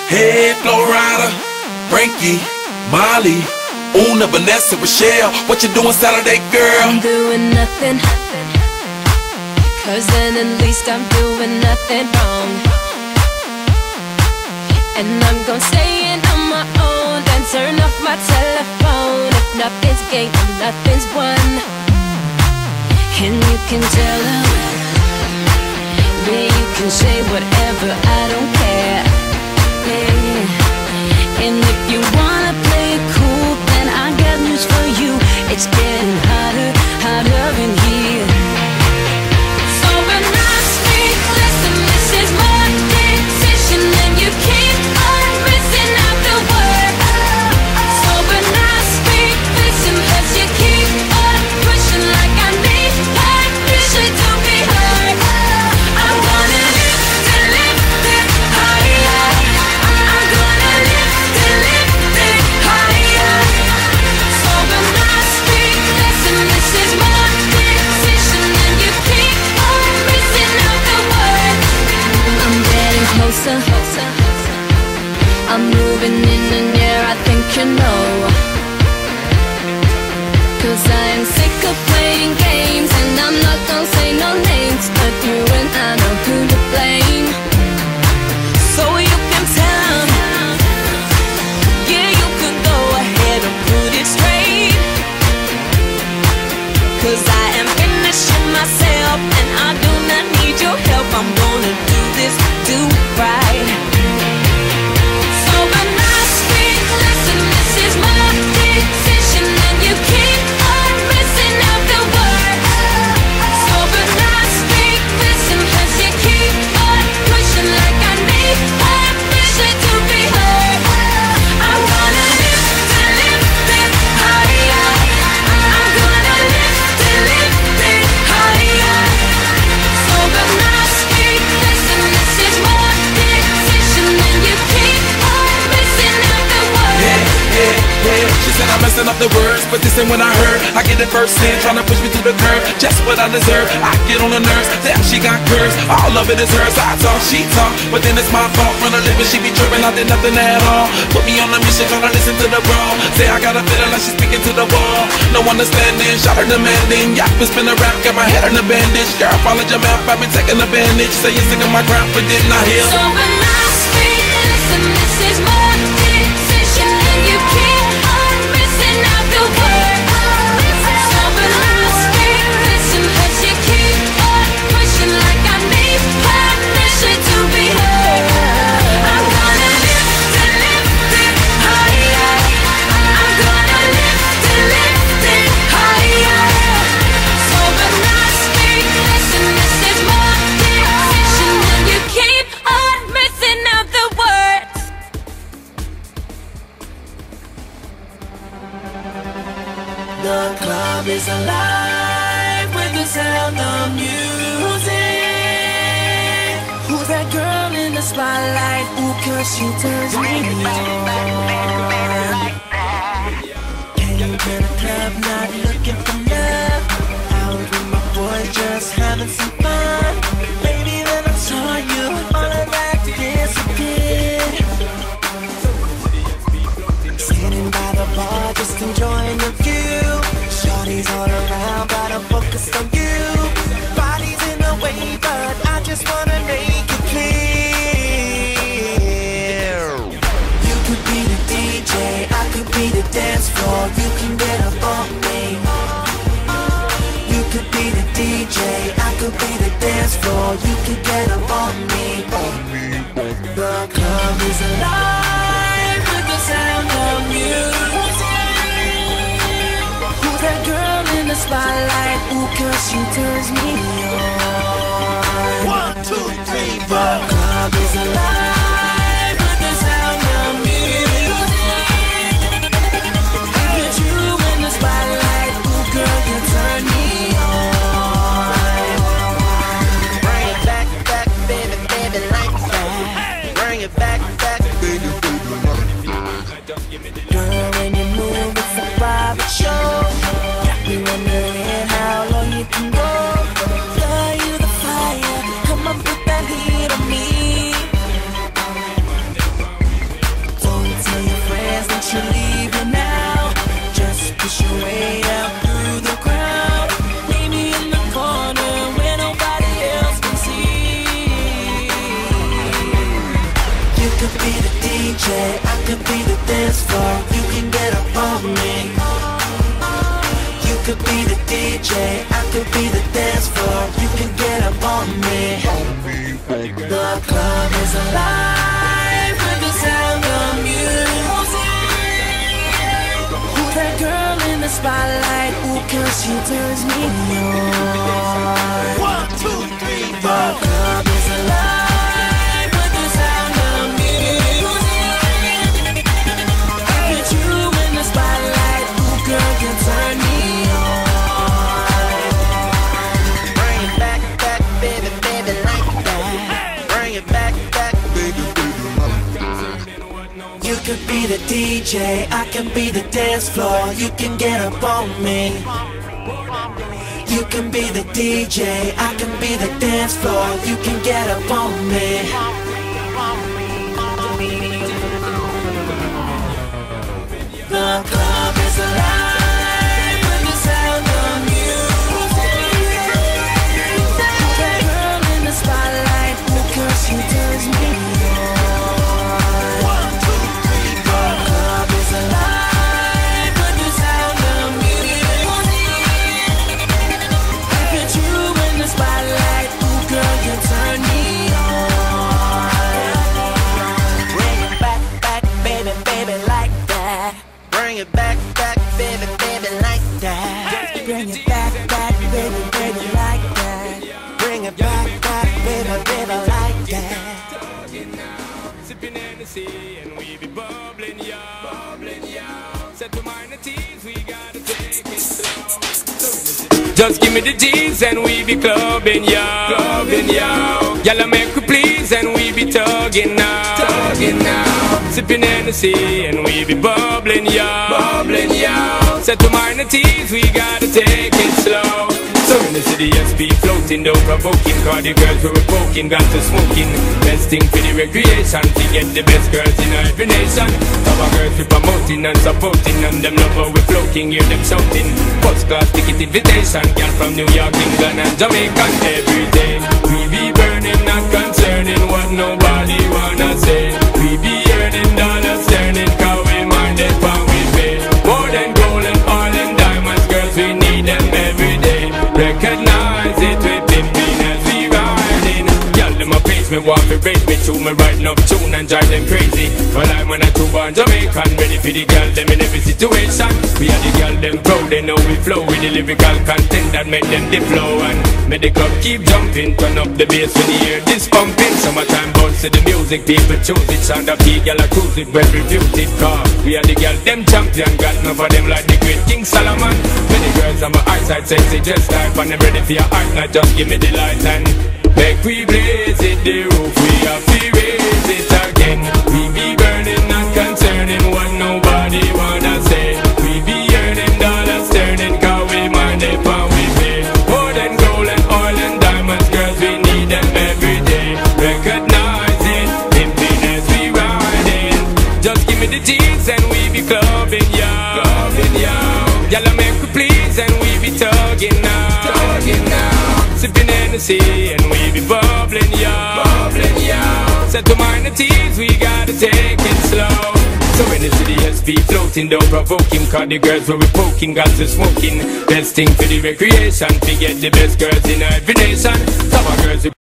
Hey, Flo Rida, Frankie, Molly, Una, Vanessa, Rochelle, what you doing Saturday, girl? I'm doing nothing, cause then at least I'm doing nothing wrong. And I'm gonna stay in on my own, then turn off my telephone. If nothing's gained, nothing's won. And you can tell them, yeah, you can say whatever, I don't care. Yeah. And if you wanna play it cool, then I got news for you. It's getting hotter, hotter in here. So when I speak, listen, this is my decision, and you keep on missing out the word. So when I speak, listen, cause you keep on pushing like I need permission to be heard. I'm gonna lift and lift it higher. I'm gonna lift and lift it higher. So when I speak, listen, this is my decision, and you keep on missing out the word. I'm getting closer, I'm moving in and yeah, I think you know. Cause I'm sick of playing games, and I'm not gonna say no names, but you and I know who to blame. So you can tell them, yeah, you can go ahead and put it straight. Cause I am finishing myself, and I do not need your help. I'm gonna do this, do right. So when I speak, listen, this is my decision, and you keep on missing out the word. So when I speak, listen, cause you keep on pushing like I need permission to be heard. I'm gonna lift and lift it higher. I'm gonna lift and lift it higher. So when I speak, listen, this is my decision, and you keep on missing out the word. Yeah. She said I'm messing up the words, but this ain't what I heard. I get it firsthand, trying to push me through the curve. Just what I deserve, I get on the nerves. Damn, she got curves, all of it is hers. I talk, she talk, but then it's my fault. Run a living, she be tripping, I did nothing at all. Put me on a mission, trying to listen to the bro. Say I got a feeling like she's speaking to the wall. No understanding, shot her demanding. Y'all been spinning rap, got my head in a bandage. Girl, follow your mouth, I've been taking advantage. Say you're sick of my crap, but didn't I hear? So when I speak, listen, this is my decision, and you keep on missing out the word. So when I speak, listen, cause you keep on pushing like I need permission to be heard. I'm gonna lift and lift it higher. I'm gonna lift and lift it higher. So when I speak, listen, this is my decision, and you keep on missing out the words. The club is alive with the sound of music. Who's that girl in the spotlight? Ooh, cause she turns me on. Came to the club not looking for love. Out with my boys just having some fun. Baby, then I saw you, all of that disappeared. Sitting by the bar, just enjoying the view. Shorties all around, but I'm focused on you. Body's in the way, but I just wanna make it clear. You could be the DJ, I could be the dance floor. You can get up on me. You could be the DJ, I could be the dance floor. You could get up on me. The club is alive with the sound of music. Who's that girl in the spotlight? Ooh, cause she turns me on. 1, 2, 3, 4. The club is alive with the sound of music. With you in the spotlight, ooh, girl, you turn me on. Bring it back, back, baby, baby, like that. Bring it back, back, baby, baby, like that. Girl, when you move, it's a private show. Got me wondering how long you can go. Fly you the fire, come on, put that heat on me. way down through the crowd. Leave me in the corner where nobody else can see. You could be the DJ, I could be the dance floor. You can get up on me. You could be the DJ, I could be the dance floor. You can get up on me. The club is alive with the sound of music. Who's that girl in the spotlight? Ooh, 'cause she turns me on. 1, 2, 3, 4. The club is alive with the sound of music. I put you in the spotlight. Ooh, girl, you turn me on. Bring it back, back, baby, baby, like that. Bring it back, back, baby, baby, like that. You could be the DJ, I can be the dance floor. You can get up on me. You can be the DJ, I can be the dance floor. You can get up on me. The club is alive with the sound of music. That girl in the spotlight, because she turns me on. 1, 2, 3, 4. The club is alive with the sound of music. I put you in the spotlight, ooh girl, you turn me on. Bring it back, back, baby, baby, like that. Bring it back, back, baby, baby, like that. Bring it back, back, baby, baby, like that. Bring it back, back, baby, baby, like that. Sipping Hennessy and we be bubbling, y'all. Set to minor teas, we gotta take it slow. Just give me the G's and we be clubbing, y'all. Y'all make we please and we be tugging now. Sipping Hennessy and we be bubbling, y'all. Set to minor teas, we gotta take it slow. So in the city, SB floating, though provoking. Cause the girls we were poking, got to smoking. Best thing for the recreation, to get the best girls in every nation. Our girls we promoting and supporting, and them love how we floating, hear them shouting. First class ticket invitation, girl from New York, England and Jamaica. Every day we be burning, not concerning what nobody wanna say. We be earning dollars, turning, cause we minded what we pay. More than gold and oil and diamonds, girls we need them every day. Recognize it, we pimping as we riding. Y'all them a pace me, want me raise me to me riding up tune and drive them crazy. Well I'm on a two-born Jamaican, ready for the girl them in every situation. We are the girl them proud, they know we flow with the lyrical content that make them the flow. And make the club keep jumping, turn up the bass when you hear this pumping. Summertime bounce to the music, people choose it. Sound of the girl a cruise it, well reviewed it. Car we are the girl them champion, got enough of them like the great King Solomon. Many girls on my eyesight sexy just like, and I'm ready for your heart, now just give me the light and make we blaze it, the roof we have to raise it again. We be burning, not concerning what nobody wanna say. We be earning dollars, turning, cause we mind it when we pay. More than gold and oil and diamonds, girls we need them every day. Recognize it, pimping as we riding. Just give me the G's and we be clubbing, y'all. Y'all make we please and we be tugging now. Sipping Hennessy and we be bubbling, y'all. Set to minor teas, we gotta take it slow. So in the city, SB floating, don't provoke him. Cause the girls where we poking, got to smoking. Best thing for the recreation, to get the best girls in every nation. Some girls